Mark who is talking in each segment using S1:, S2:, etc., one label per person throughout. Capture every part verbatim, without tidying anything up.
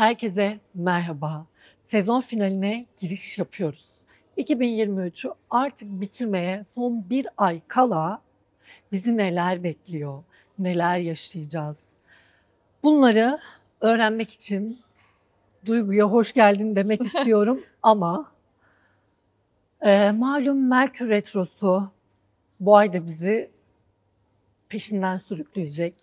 S1: Herkese merhaba. Sezon finaline giriş yapıyoruz. iki bin yirmi üçü artık bitirmeye son bir ay kala bizi neler bekliyor, neler yaşayacağız? Bunları öğrenmek için Duygu'ya hoş geldin demek istiyorum ama e, malum Merkür Retrosu bu ayda bizi peşinden sürükleyecek.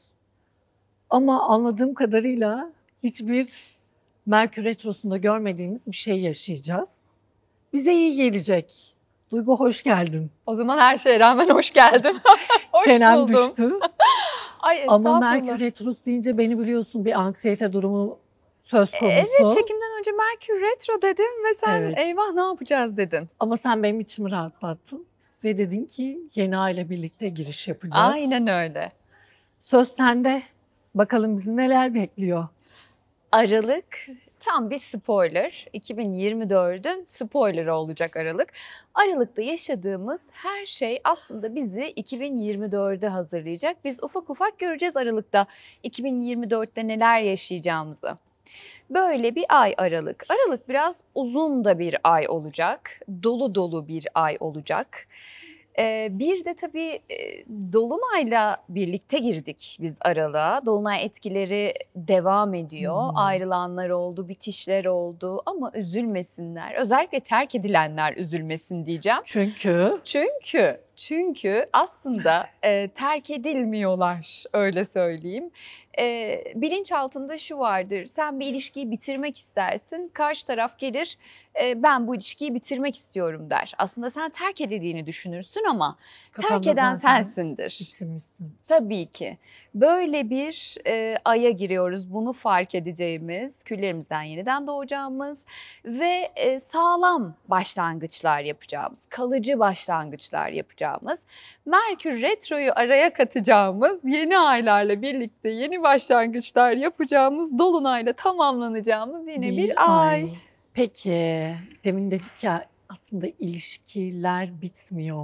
S1: Ama anladığım kadarıyla hiçbir Merkür Retrosu'nda görmediğimiz bir şey yaşayacağız. Bize iyi gelecek. Duygu hoş geldin.
S2: O zaman her şeye rağmen hoş geldim. Hoş
S1: Çenem
S2: buldum.
S1: düştü.
S2: Ay
S1: Ama
S2: estağfurullah.
S1: Merkür Retrosu deyince beni biliyorsun bir anksiyete durumu söz konusu.
S2: Evet, çekimden önce Merkür Retro dedim ve sen
S1: Evet.
S2: eyvah ne yapacağız dedin.
S1: Ama sen benim içimi rahatlattın. Ve dedin ki yeni ayla birlikte giriş yapacağız.
S2: Aynen öyle.
S1: Söz sende. Bakalım bizi neler bekliyor.
S2: Aralık tam bir spoiler. iki bin yirmi dördün spoilerı olacak Aralık. Aralık'ta yaşadığımız her şey aslında bizi iki bin yirmi dörde hazırlayacak. Biz ufak ufak göreceğiz Aralık'ta iki bin yirmi dörtte neler yaşayacağımızı. Böyle bir ay Aralık. Aralık biraz uzun da bir ay olacak. Dolu dolu bir ay olacak. Ee, bir de tabii e, Dolunay'la birlikte girdik biz Aralık'a. Dolunay etkileri devam ediyor.
S1: Hmm.
S2: Ayrılanlar oldu, bitişler oldu ama üzülmesinler. Özellikle terk edilenler üzülmesin diyeceğim.
S1: Çünkü
S2: Çünkü çünkü aslında e, terk edilmiyorlar, öyle söyleyeyim. E, bilinç altında şu vardır: sen bir ilişkiyi bitirmek istersin, karşı taraf gelir, e, ben bu ilişkiyi bitirmek istiyorum der. Aslında sen terk edildiğini düşünürsün ama terk
S1: kafanda
S2: eden
S1: zaten
S2: sensindir.
S1: bitirmişsin.
S2: Tabii ki. Böyle bir e, aya giriyoruz. Bunu fark edeceğimiz, küllerimizden yeniden doğacağımız ve e, sağlam başlangıçlar yapacağımız, kalıcı başlangıçlar yapacağımız, Merkür Retro'yu araya katacağımız, yeni aylarla birlikte yeni başlangıçlar yapacağımız, dolunayla tamamlanacağımız yine bir, ay.
S1: Peki, demin dedik ya aslında ilişkiler bitmiyor.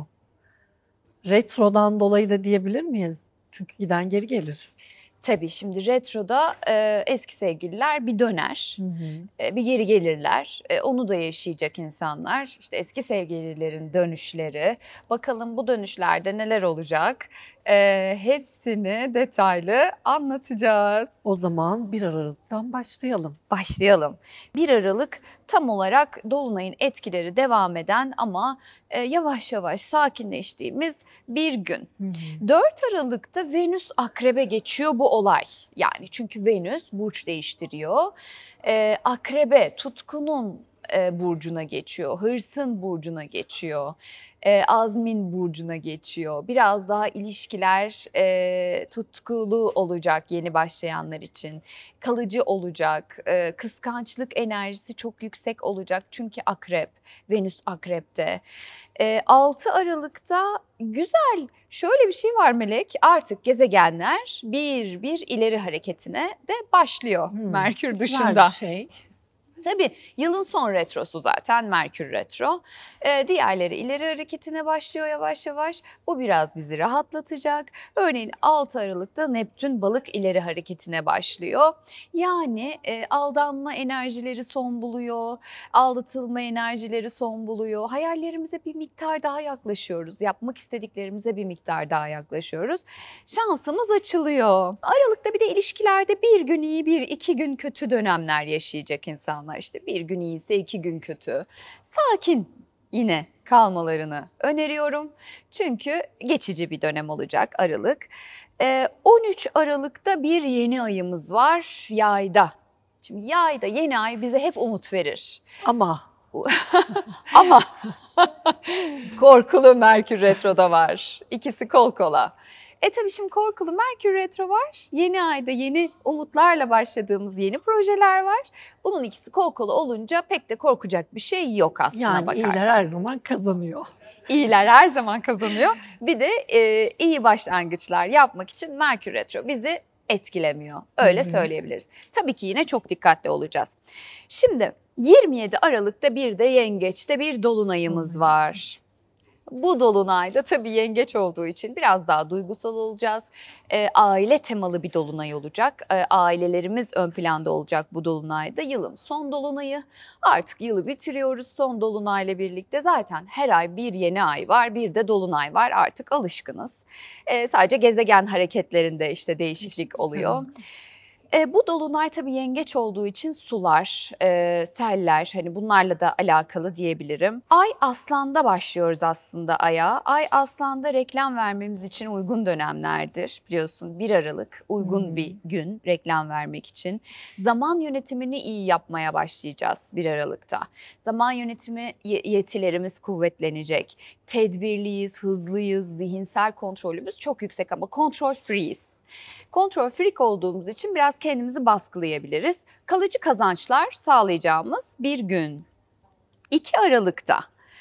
S1: Retrodan dolayı da diyebilir miyiz? Çünkü giden geri gelir.
S2: Tabii şimdi retroda e, eski sevgililer bir döner.
S1: Hı hı.
S2: E, bir geri gelirler. E, onu da yaşayacak insanlar. İşte eski sevgililerin dönüşleri. Bakalım bu dönüşlerde neler olacak? E, hepsini detaylı anlatacağız.
S1: O zaman bir Aralık'tan başlayalım.
S2: Başlayalım. bir Aralık tam olarak Dolunay'ın etkileri devam eden ama e, yavaş yavaş sakinleştiğimiz bir gün.
S1: Hı hı.
S2: dört Aralık'ta Venüs Akrep'e geçiyor bu olay. Yani çünkü Venüs burç değiştiriyor. Ee, Akrep'e, tutkunun e, burcuna geçiyor, hırsın burcuna geçiyor, e, azmin burcuna geçiyor. Biraz daha ilişkiler e, tutkulu olacak yeni başlayanlar için. Kalıcı olacak, e, kıskançlık enerjisi çok yüksek olacak çünkü Akrep, Venüs Akrep'te. E, altı Aralık'ta güzel şöyle bir şey var Melek, artık gezegenler bir bir ileri hareketine de başlıyor
S1: Hmm,
S2: Merkür
S1: Güzel
S2: dışında.
S1: bir şey.
S2: Tabii yılın son retrosu zaten Merkür Retro. Ee, diğerleri ileri hareketine başlıyor yavaş yavaş. Bu biraz bizi rahatlatacak. Örneğin altı Aralık'ta Neptün balık ileri hareketine başlıyor. Yani e, aldanma enerjileri son buluyor, aldatılma enerjileri son buluyor. Hayallerimize bir miktar daha yaklaşıyoruz. Yapmak istediklerimize bir miktar daha yaklaşıyoruz. Şansımız açılıyor. Aralık'ta bir de ilişkilerde bir gün iyi, bir iki gün kötü dönemler yaşayacak insanlar. İşte bir gün iyiyse iki gün kötü. Sakin yine kalmalarını öneriyorum. Çünkü geçici bir dönem olacak Aralık. Ee, on üç Aralık'ta bir yeni ayımız var Yay'da. Şimdi Yay'da yeni ay bize hep umut verir.
S1: Ama
S2: Ama korkulu Merkür Retro'da var. İkisi kol kola. E tabii şimdi korkulu Merkür Retro var. Yeni ayda yeni umutlarla başladığımız yeni projeler var. Bunun ikisi kol kola olunca pek de korkacak bir şey yok aslına
S1: yani
S2: bakarsan.
S1: iyiler her zaman kazanıyor.
S2: İyiler her zaman kazanıyor. Bir de e, iyi başlangıçlar yapmak için Merkür Retro bizi etkilemiyor. Öyle
S1: Hı hı.
S2: söyleyebiliriz. Tabii ki yine çok dikkatli olacağız. Şimdi yirmi yedi Aralık'ta bir de Yengeç'te bir dolunayımız
S1: Hı hı.
S2: var. Bu dolunayda tabii yengeç olduğu için biraz daha duygusal olacağız. E, aile temalı bir dolunay olacak. E, ailelerimiz ön planda olacak bu dolunayda. Yılın son dolunayı. Artık yılı bitiriyoruz son dolunayla birlikte. Zaten her ay bir yeni ay var, bir de dolunay var. Artık alışkınız. E, sadece gezegen hareketlerinde işte değişiklik oluyor. E, bu dolunay tabii yengeç olduğu için sular, e, seller, hani bunlarla da alakalı diyebilirim. Ay Aslan'da başlıyoruz aslında Ay'a. Ay Aslan'da reklam vermemiz için uygun dönemlerdir. Biliyorsun bir Aralık uygun
S1: Hmm.
S2: bir gün reklam vermek için. Zaman yönetimini iyi yapmaya başlayacağız bir Aralık'ta. Zaman yönetimi ye- yetilerimiz kuvvetlenecek. Tedbirliyiz, hızlıyız, zihinsel kontrolümüz çok yüksek ama kontrol free'iz. Kontrol freak olduğumuz için biraz kendimizi baskılayabiliriz. Kalıcı kazançlar sağlayacağımız bir gün. iki Aralık'ta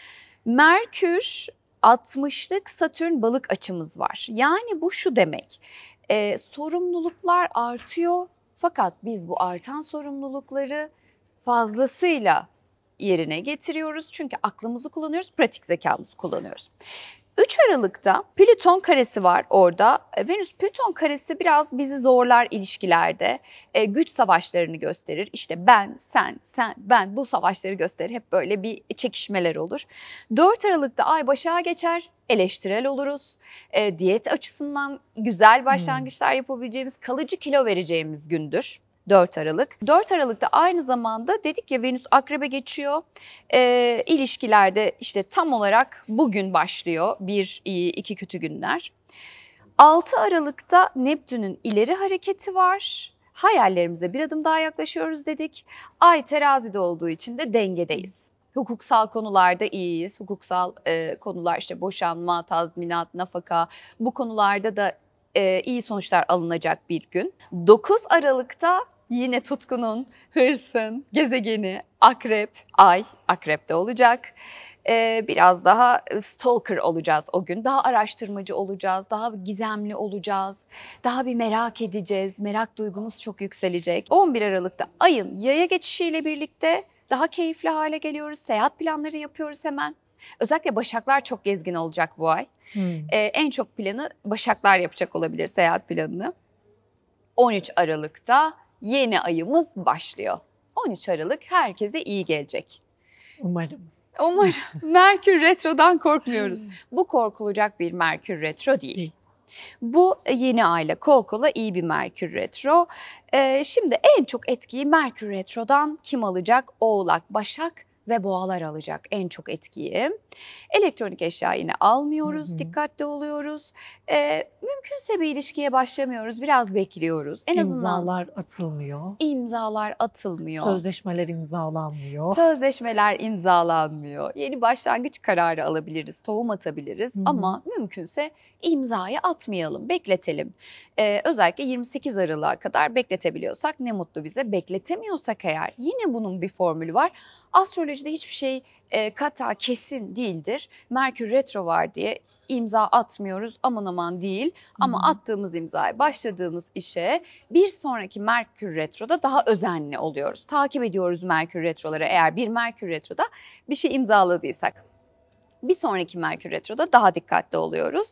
S2: Merkür altmışlık Satürn balık açımız var. Yani bu şu demek, e, sorumluluklar artıyor fakat biz bu artan sorumlulukları fazlasıyla yerine getiriyoruz. Çünkü aklımızı kullanıyoruz, pratik zekamızı kullanıyoruz. üç Aralık'ta Plüton karesi var orada. Venüs Plüton karesi biraz bizi zorlar ilişkilerde. E, güç savaşlarını gösterir. İşte ben, sen, sen, ben bu savaşları gösterir. Hep böyle bir çekişmeler olur. dört Aralık'ta Ay Başak'a geçer. Eleştirel oluruz. E, diyet açısından güzel başlangıçlar yapabileceğimiz, kalıcı kilo vereceğimiz gündür. dört Aralık. dört Aralık'ta aynı zamanda dedik ya Venüs Akrep'e geçiyor. E, ilişkilerde işte tam olarak bugün başlıyor bir iyi iki kötü günler. altı Aralık'ta Neptün'ün ileri hareketi var. Hayallerimize bir adım daha yaklaşıyoruz dedik. Ay terazide olduğu için de dengedeyiz. Hukuksal konularda iyiyiz. Hukuksal e, konular işte boşanma, tazminat, nafaka bu konularda da e, iyi sonuçlar alınacak bir gün. dokuz Aralık'ta yine tutkunun, hırsın, gezegeni, akrep, ay akrepte olacak. Ee, biraz daha stalker olacağız o gün. Daha araştırmacı olacağız, daha gizemli olacağız, daha bir merak edeceğiz. Merak duygumuz çok yükselecek. on bir Aralık'ta ayın yaya geçişiyle birlikte daha keyifli hale geliyoruz. Seyahat planları yapıyoruz hemen. Özellikle Başaklar çok gezgin olacak bu ay.
S1: Hmm.
S2: Ee, en çok planı Başaklar yapacak olabilir seyahat planını. on üç Aralık'ta yeni ayımız başlıyor. on üç Aralık herkese iyi gelecek.
S1: Umarım.
S2: Umarım. Merkür Retro'dan korkmuyoruz. Bu korkulacak bir Merkür Retro değil.
S1: Değil.
S2: Bu yeni ayla kol kola iyi bir Merkür Retro. Ee, şimdi en çok etkiyi Merkür Retro'dan kim alacak? Oğlak, Başak ve Boğalar alacak en çok etkiyi. Elektronik eşya yine almıyoruz,
S1: Hı hı.
S2: dikkatli oluyoruz. Ee, mümkünse bir ilişkiye başlamıyoruz, biraz bekliyoruz. En azından
S1: İmzalar atılmıyor.
S2: imzalar atılmıyor.
S1: Sözleşmeler imzalanmıyor.
S2: Sözleşmeler imzalanmıyor. Yeni başlangıç kararı alabiliriz, tohum atabiliriz
S1: Hı hı.
S2: ama mümkünse imzayı atmayalım, bekletelim. Ee, özellikle yirmi sekiz Aralık'a kadar bekletebiliyorsak ne mutlu bize. Bekletemiyorsak eğer yine bunun bir formülü var. Astrolojide hiçbir şey e, kata kesin değildir. Merkür retro var diye imza atmıyoruz aman aman değil. Ama
S1: Hı hı.
S2: attığımız imzaya, başladığımız işe bir sonraki Merkür Retro'da daha özenli oluyoruz. Takip ediyoruz Merkür Retro'ları eğer bir Merkür Retro'da bir şey imzaladıysak. Bir sonraki Merkür Retro'da daha dikkatli oluyoruz.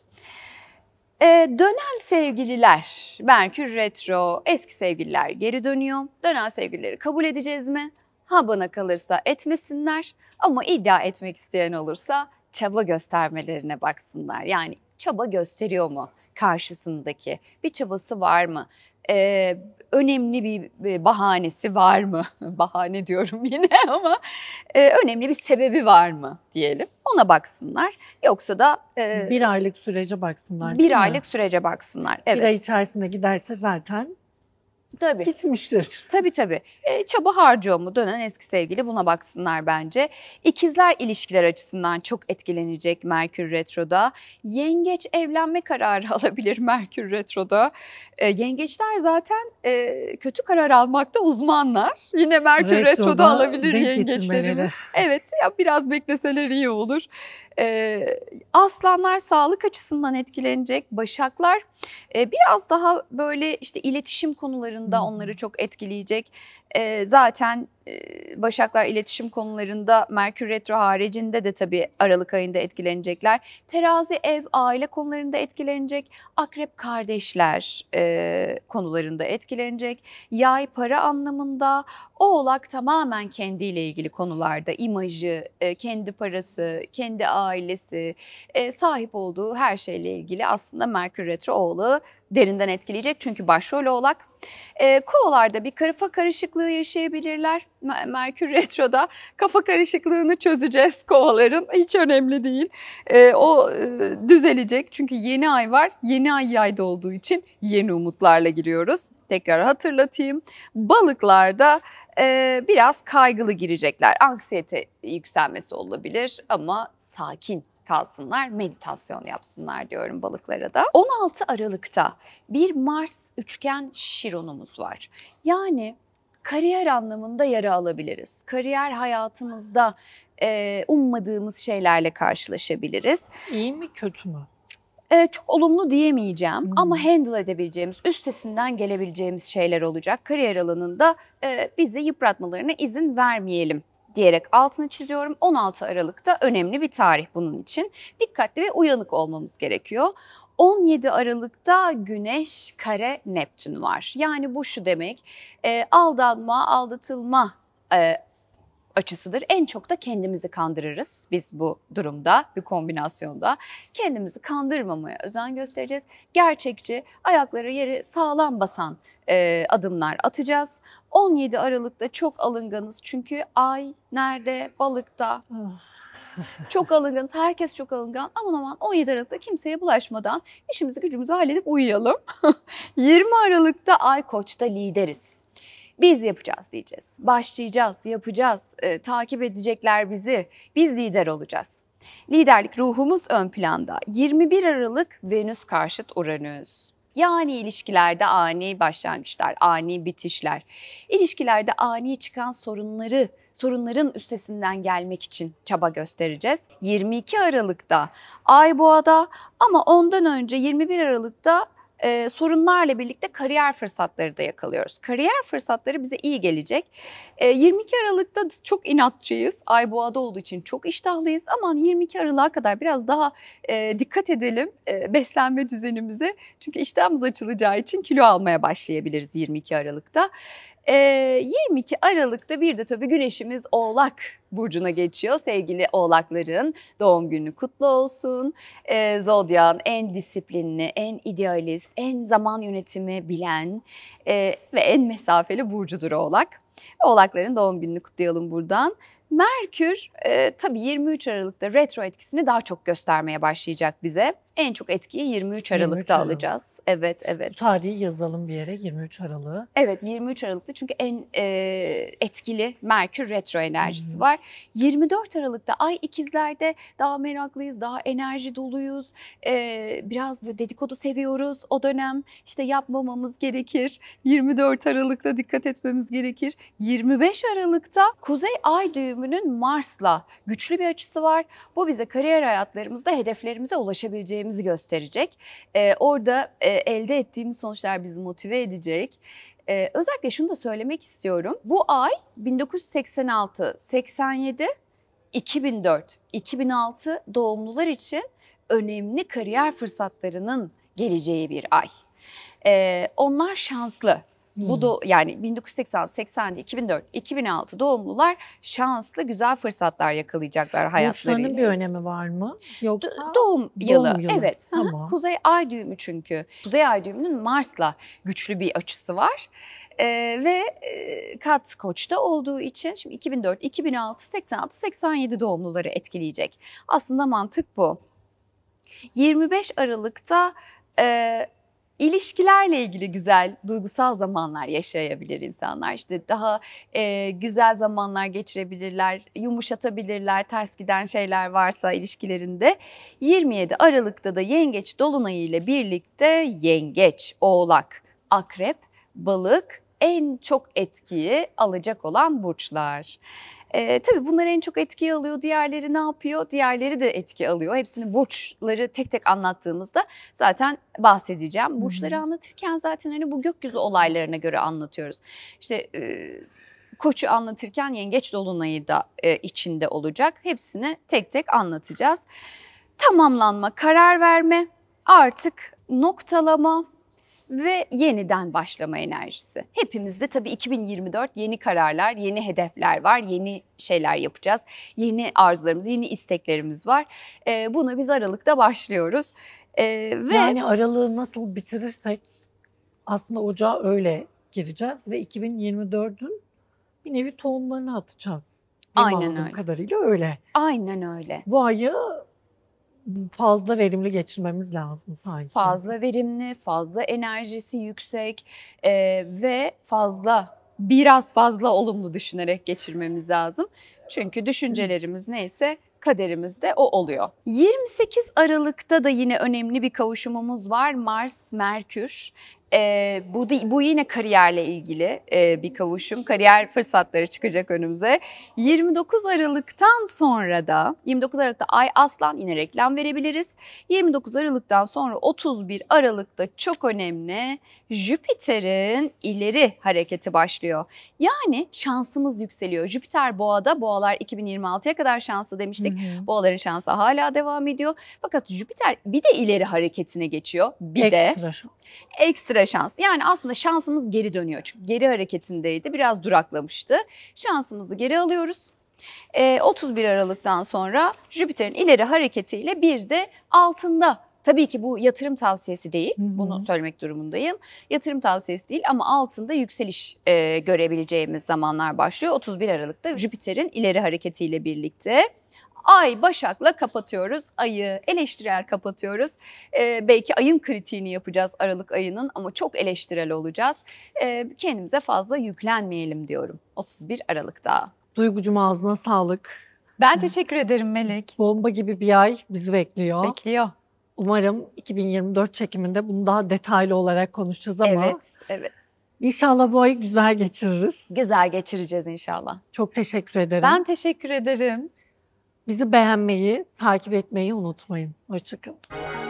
S2: Ee, dönen sevgililer, Merkür Retro, eski sevgililer geri dönüyor. Dönen sevgilileri kabul edeceğiz mi? Ha bana kalırsa etmesinler ama iddia etmek isteyen olursa çaba göstermelerine baksınlar. Yani çaba gösteriyor mu karşısındaki? Bir çabası var mı? Ee, önemli bir bahanesi var mı? Bahane diyorum yine ama e, önemli bir sebebi var mı diyelim. Ona baksınlar. Yoksa da e,
S1: Bir aylık sürece baksınlar. değil
S2: bir
S1: mi?
S2: aylık sürece baksınlar.
S1: Bir ay
S2: Evet.
S1: içerisinde giderse zaten
S2: Tabii.
S1: gitmiştir.
S2: Tabii tabii. E, çaba harcıyor mu dönen eski sevgili buna baksınlar bence. İkizler ilişkiler açısından çok etkilenecek Merkür Retro'da. Yengeç evlenme kararı alabilir Merkür Retro'da. E, yengeçler zaten e, kötü karar almakta uzmanlar. Yine Merkür Retro'da,
S1: Retro'da
S2: alabilir
S1: denk
S2: yengeçlerimiz.
S1: getirmeleri.
S2: Evet ya biraz bekleseler iyi olur. E, aslanlar sağlık açısından etkilenecek. Başaklar e, biraz daha böyle işte iletişim konularında
S1: Hı hı.
S2: onları çok etkileyecek. E, zaten e, Başaklar iletişim konularında Merkür Retro haricinde de tabii Aralık ayında etkilenecekler. Terazi ev, aile konularında etkilenecek. Akrep kardeşler e, konularında etkilenecek. Yay para anlamında. Oğlak tamamen kendiyle ilgili konularda imajı, e, kendi parası, kendi ailesi, e, sahip olduğu her şeyle ilgili aslında Merkür Retro Oğlağı derinden etkileyecek. Çünkü başrol Oğlak. E, Kovalarda bir kafa karışıklığı yaşayabilirler. Merkür Retro'da kafa karışıklığını çözeceğiz kovaların. Hiç önemli değil. E, o e, düzelecek. Çünkü yeni ay var. Yeni ay yayda olduğu için yeni umutlarla giriyoruz. Tekrar hatırlatayım. Balıklarda e, biraz kaygılı girecekler. Anksiyete yükselmesi olabilir ama sakin kalsınlar, meditasyon yapsınlar diyorum balıklara da. on altı Aralık'ta bir Mars üçgen Şiron'umuz var. Yani kariyer anlamında yara alabiliriz. Kariyer hayatımızda e, ummadığımız şeylerle karşılaşabiliriz.
S1: İyi mi kötü mü?
S2: Ee, çok olumlu diyemeyeceğim
S1: Hmm.
S2: ama handle edebileceğimiz, üstesinden gelebileceğimiz şeyler olacak. Kariyer alanında e, bizi yıpratmalarına izin vermeyelim diyerek altını çiziyorum. on altı Aralık'ta önemli bir tarih bunun için. Dikkatli ve uyanık olmamız gerekiyor. on yedi Aralık'ta Güneş kare Neptün var. Yani bu şu demek, e, aldanma, aldatılma e, açısıdır. En çok da kendimizi kandırırız biz bu durumda, bir kombinasyonda. Kendimizi kandırmamaya özen göstereceğiz. Gerçekçi, ayakları yeri sağlam basan e, adımlar atacağız. on yedi Aralık'ta çok alınganız çünkü ay nerede? Balıkta. Çok alınganız, herkes çok alıngan. Aman aman on yedi Aralık'ta kimseye bulaşmadan işimizi gücümüzü halledip uyuyalım. yirmi Aralık'ta ay Koç'ta lideriz. Biz yapacağız diyeceğiz. Başlayacağız, yapacağız. E, takip edecekler bizi. Biz lider olacağız. Liderlik ruhumuz ön planda. yirmi bir Aralık Venüs karşıt Uranüs. Yani ilişkilerde ani başlangıçlar, ani bitişler. İlişkilerde ani çıkan sorunları, sorunların üstesinden gelmek için çaba göstereceğiz. yirmi iki Aralık'ta Ay Boğa'da ama ondan önce yirmi bir Aralık'ta Ee, sorunlarla birlikte kariyer fırsatları da yakalıyoruz. Kariyer fırsatları bize iyi gelecek. Ee, yirmi iki Aralık'ta çok inatçıyız. Ay Boğa'da olduğu için çok iştahlıyız. Aman yirmi iki Aralık'a kadar biraz daha e, dikkat edelim e, beslenme düzenimize. Çünkü iştahımız açılacağı için kilo almaya başlayabiliriz yirmi iki Aralık'ta. Ee, yirmi iki Aralık'ta bir de tabii Güneşimiz Oğlak burcuna geçiyor. Sevgili Oğlakların doğum günü kutlu olsun. Ee, Zodyak'ın en disiplinli, en idealist, en zaman yönetimi bilen e, ve en mesafeli burcudur Oğlak. Oğlakların doğum gününü kutlayalım buradan. Merkür e, tabii yirmi üç Aralık'ta retro etkisini daha çok göstermeye başlayacak bize. En çok etkiyi yirmi üç Aralık'ta
S1: yirmi üç Aralık.
S2: alacağız. Evet, evet.
S1: Bu tarihi yazalım bir yere, yirmi üç Aralık'ı.
S2: Evet, yirmi üç Aralık'ta çünkü en e, etkili Merkür retro enerjisi
S1: Hı hı.
S2: var. yirmi dört Aralık'ta Ay ikizlerde daha meraklıyız, daha enerji doluyuz. E, biraz böyle dedikodu seviyoruz o dönem. İşte yapmamamız gerekir. yirmi dört Aralık'ta dikkat etmemiz gerekir. yirmi beş Aralık'ta Kuzey Ay düğümünün Mars'la güçlü bir açısı var. Bu bize kariyer hayatlarımızda hedeflerimize ulaşabileceğimizi gösterecek. E, orada e, elde ettiğimiz sonuçlar bizi motive edecek. Ee, özellikle şunu da söylemek istiyorum. Bu ay bin dokuz yüz seksen altı, seksen yedi, iki bin dört, iki bin altı doğumlular için önemli kariyer fırsatlarının geleceği bir ay. Ee, onlar şanslı. Bu da yani bin dokuz yüz seksen, seksen yedi, iki bin dört, iki bin altı doğumlular şanslı, güzel fırsatlar yakalayacaklar hayatlarıyla.
S1: Burçlarının bir önemi var mı? Yoksa
S2: Do- Doğum yılı.
S1: doğum yılı.
S2: Evet. Hı hı.
S1: Tamam.
S2: Kuzey Ay düğümü çünkü. Kuzey Ay düğümünün Mars'la güçlü bir açısı var. Ee, ve e, Kat Koç'ta olduğu için şimdi iki bin dört, iki bin altı, seksen altı, seksen yedi doğumluları etkileyecek. Aslında mantık bu. yirmi beş Aralık'ta e, İlişkilerle ilgili güzel, duygusal zamanlar yaşayabilir insanlar. İşte daha e, güzel zamanlar geçirebilirler, yumuşatabilirler, ters giden şeyler varsa ilişkilerinde. yirmi yedi Aralık'ta da Yengeç Dolunayı ile birlikte Yengeç, Oğlak, Akrep, Balık en çok etkiyi alacak olan burçlar. Ee, tabii bunlar en çok etki alıyor. Diğerleri ne yapıyor? Diğerleri de etki alıyor. Hepsini burçları tek tek anlattığımızda zaten bahsedeceğim. Burçları
S1: Hı hı.
S2: anlatırken zaten hani bu gökyüzü olaylarına göre anlatıyoruz. İşte e, Koçu anlatırken yengeç dolunayı da e, içinde olacak. Hepsini tek tek anlatacağız. Tamamlanma, karar verme, artık noktalama ve yeniden başlama enerjisi. Hepimizde tabii iki bin yirmi dört yeni kararlar, yeni hedefler var, yeni şeyler yapacağız. Yeni arzularımız, yeni isteklerimiz var. Ee, buna biz Aralık'ta başlıyoruz. Ee, ve
S1: Yani aralığı nasıl bitirirsek aslında ocağa öyle gireceğiz ve iki bin yirmi dördün bir nevi tohumlarını atacağız. Benim
S2: Aynen
S1: anladığım
S2: öyle.
S1: kadarıyla öyle.
S2: Aynen öyle.
S1: Bu ayı fazla verimli geçirmemiz lazım sanki.
S2: Fazla verimli, fazla enerjisi yüksek e, ve fazla, biraz fazla olumlu düşünerek geçirmemiz lazım. Çünkü düşüncelerimiz neyse kaderimiz de o oluyor. yirmi sekiz Aralık'ta da yine önemli bir kavuşumumuz var. Mars-Merkür. Ee, bu, da, bu yine kariyerle ilgili e, bir kavuşum. Kariyer fırsatları çıkacak önümüze. yirmi dokuz Aralık'tan sonra da, yirmi dokuz Aralık'ta Ay Aslan, yine reklam verebiliriz. yirmi dokuz Aralık'tan sonra otuz bir Aralık'ta çok önemli Jüpiter'in ileri hareketi başlıyor. Yani şansımız yükseliyor. Jüpiter Boğa'da, Boğalar iki bin yirmi altıya kadar şanslı demiştik.
S1: Hı hı.
S2: Boğaların şansı hala devam ediyor. Fakat Jüpiter bir de ileri hareketine geçiyor. Bir de
S1: Ekstra şans.
S2: ekstra şans. Yani aslında şansımız geri dönüyor. Çünkü geri hareketindeydi. Biraz duraklamıştı. Şansımızı geri alıyoruz. Ee, otuz bir Aralık'tan sonra Jüpiter'in ileri hareketiyle bir de altında. Tabii ki bu yatırım tavsiyesi değil.
S1: Hı hı.
S2: Bunu söylemek durumundayım. Yatırım tavsiyesi değil ama altında yükseliş e, görebileceğimiz zamanlar başlıyor. otuz bir Aralık'ta Jüpiter'in ileri hareketiyle birlikte. Ay Başak'la kapatıyoruz. Ayı eleştirel kapatıyoruz. Ee, belki ayın kritiğini yapacağız Aralık ayının ama çok eleştirel olacağız. Ee, kendimize fazla yüklenmeyelim diyorum otuz bir Aralık'ta.
S1: Duygucum ağzına sağlık.
S2: Ben teşekkür ederim Melek.
S1: Bomba gibi bir ay bizi bekliyor.
S2: Bekliyor.
S1: Umarım iki bin yirmi dört çekiminde bunu daha detaylı olarak konuşacağız ama
S2: Evet, evet.
S1: inşallah bu ayı güzel geçiririz.
S2: Güzel geçireceğiz inşallah.
S1: Çok teşekkür ederim.
S2: Ben teşekkür ederim.
S1: Bizi beğenmeyi, takip etmeyi unutmayın. Hoşça kalın.